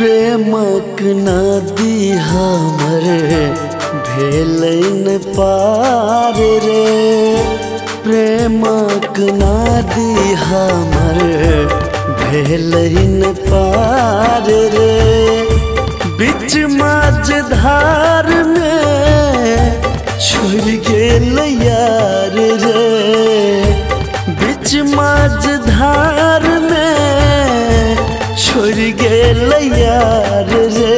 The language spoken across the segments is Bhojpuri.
प्रेमक नदी हमर भेलन पार रे। प्रेमक नदी हमर भेलन पार रे। बीच माझधार में छोड़ गेल यार रे। बीच माझधार में छोड़ गेल यार रे।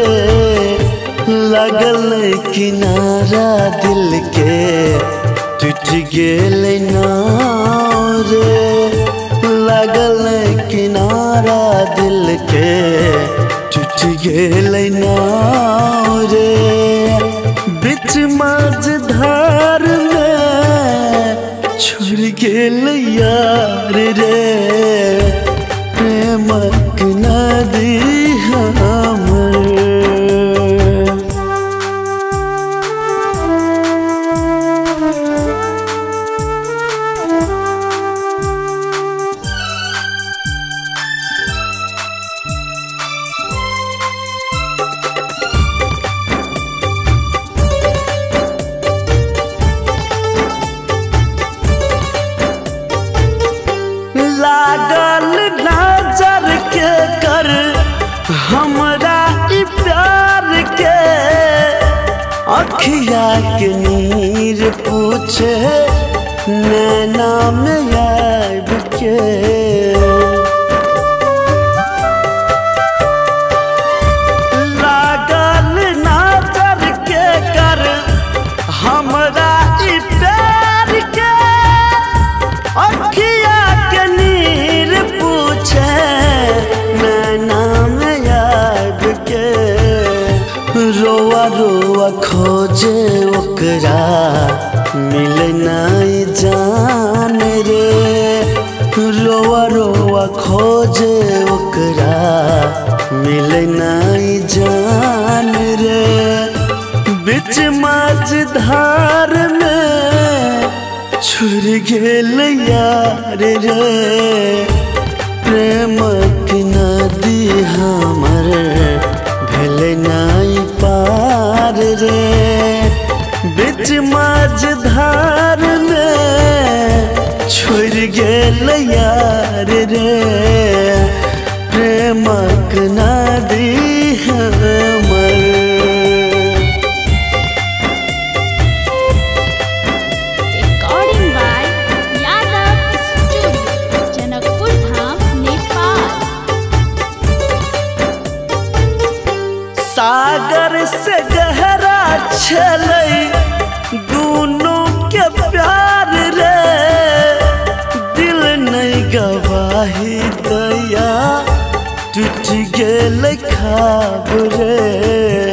लगल किनारा दिल के टूट गेल नाव रे। लगल किनारा दिल के टूट गेल नाव रे। बीच माझधार में छोड़ गेल यार रे। प्रेमक नदी हमर। लागल नजर के कर हमरा ई प्यार के। अखिया के नीर पूछे नैना में आब के। लागल नजर के कर हमरा ई प्यार के। अखिया के नीर पूछे नैना में आब के। रोआ रोआ खोजे ओकरा मिले नहीं जान रे। रोआ रोआ खोजे ओकरा मिले नहीं जान रे। बीच माझधार में छोड़ गेल यार रे। प्रेमक नदी हमर भेल नहीं पार रे। बीच माझधार में छोड़ गेल यार रे। प्रेमक नदी हमर। सागर से गहरा छलै दोनों के प्यार रे। दिल नहीं गवाही दया टूट गेल ख्वाब रे।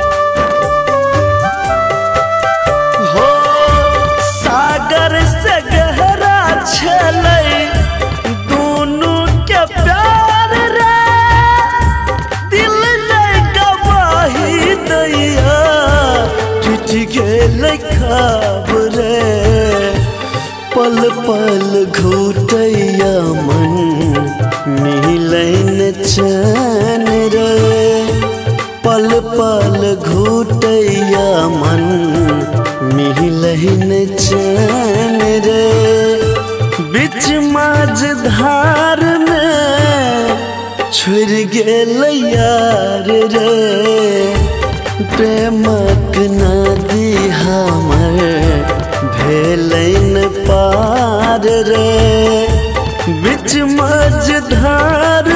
हो सागर से गहरा छलै दोनों के प्यार रे। टूट गेल ख्वाब रे। पल पल घुटैया मन मिलन चैन रे। पल पल घुटैया मन मिलन चैन रे। बीच माझधार में छोड़ गेल यार रे। प्रेमक नदी हमर भेलन पार रे। बीच माझधार